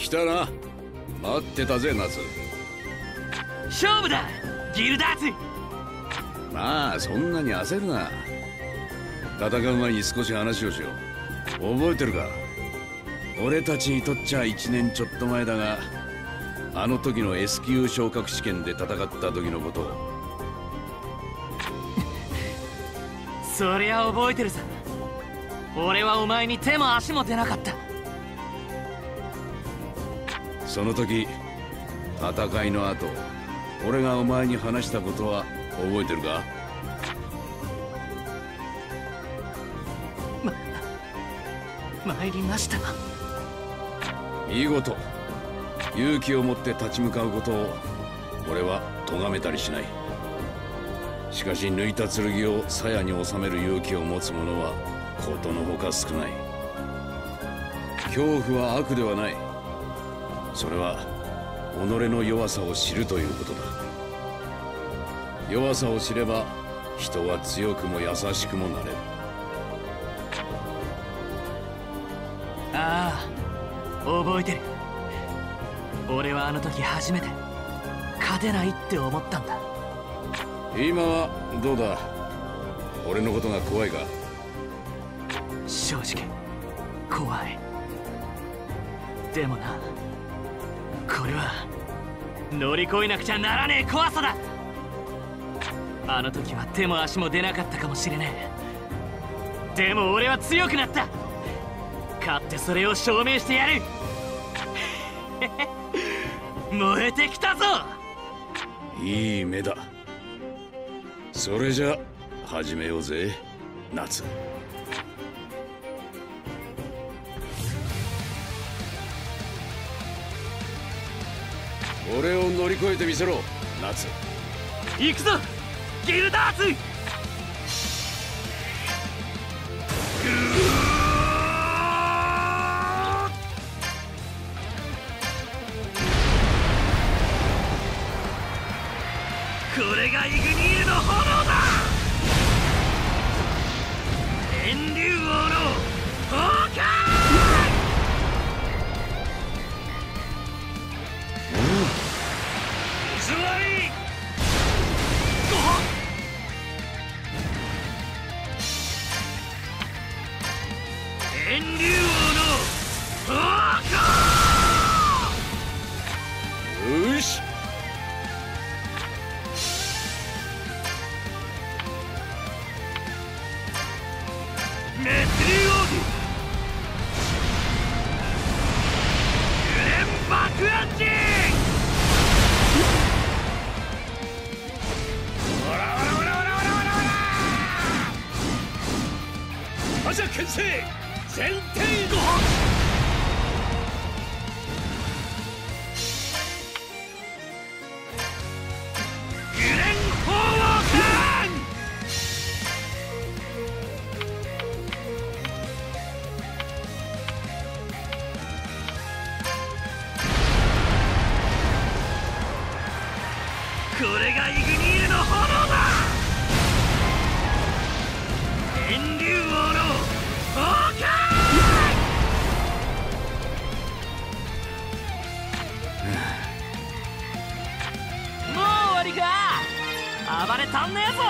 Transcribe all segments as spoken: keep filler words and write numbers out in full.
来たな。待ってたぜ、夏。 勝負だギルダーズ。 まあそんなに焦るな。戦う前に少し話をしよう。覚えてるか？俺たちにとっちゃいちねんちょっと前だが、あの時の S 級昇格試験で戦った時のことを。 そりゃ覚えてるさ。俺はお前に手も足も出なかった。 その時戦いの後、俺がお前に話したことは覚えてるか？ ま参りました。 見事勇気を持って立ち向かうことを俺は咎めたりしない。しかし抜いた剣を鞘に収める勇気を持つ者はことのほか少ない。恐怖は悪ではない。それは己の弱さを知るということだ。弱さを知れば人は強くも優しくもなれる。 ああ、覚えてる。俺はあの時初めて勝てないって思ったんだ。 今はどうだ？俺のことが怖いか？ 正直怖い。でもな、これは乗り越えなくちゃならねえ怖さだ。あの時は手も足も出なかったかもしれねえ。でも俺は強くなった。勝ってそれを証明してやる。燃えてきたぞ。 いい目だ。それじゃ始めようぜ、夏。俺を乗り越えてみせろ、夏。 行くぞギルダーズ。これがイグニールの炎だ。炎竜王の崩壊。座り。炎竜王の崩壊。 よし。 メスリーオーディグレン爆暗陣。オラオラオラオラオラオラオラ。覇者牽制全天候。グレン鳳凰拳。これがイグニールの炎だ。炎竜王の崩壊。もう終わりか。暴れ足んねえぞ。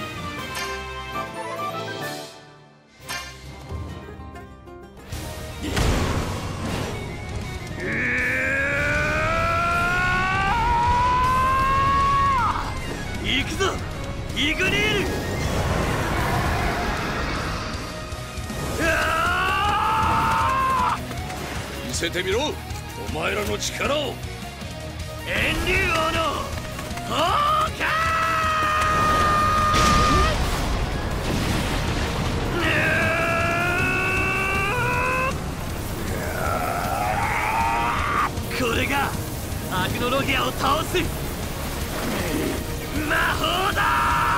行くぞイグニール。 見せてみろ、お前らの力を。 炎竜王の崩壊。これがアグノロギアを倒す魔法だ。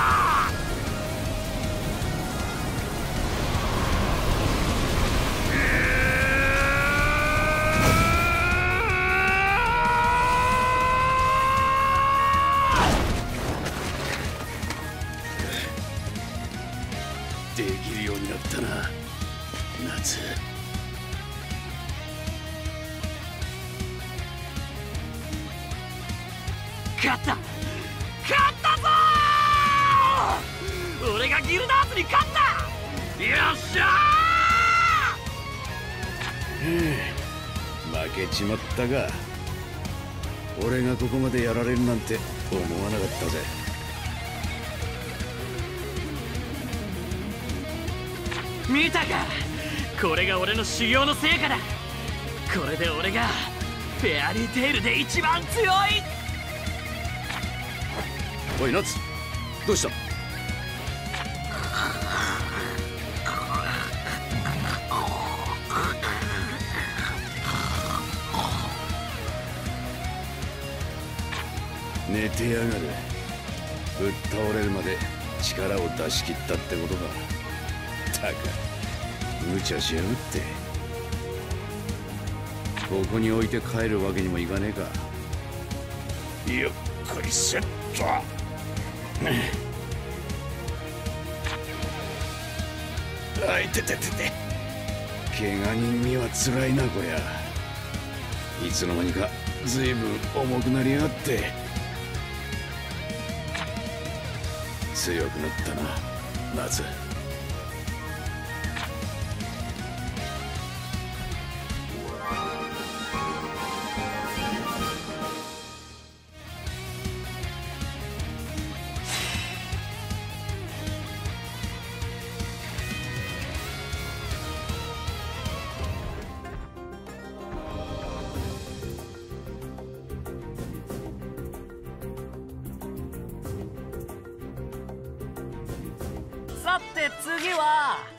できるようになったな、夏。 勝った勝ったぞー。俺がギルダーズに勝った。よっしゃー。負けちまったが、俺がここまでやられるなんて思わなかったぜ。 見たか、これが俺の修行の成果だ。これで俺がフェアリーテイルで一番強い。 おいナツ、どうした？寝てやがる。ぶっ倒れるまで力を出し切ったってことか。たか無茶しやがって。ここに置いて帰るわけにもいかねえか。ゆっくりセット。あいてててて。怪我人には辛いなこりゃ。いつの間にかずいぶん重くなりやがって。強くなったな、ナツ。 さて次は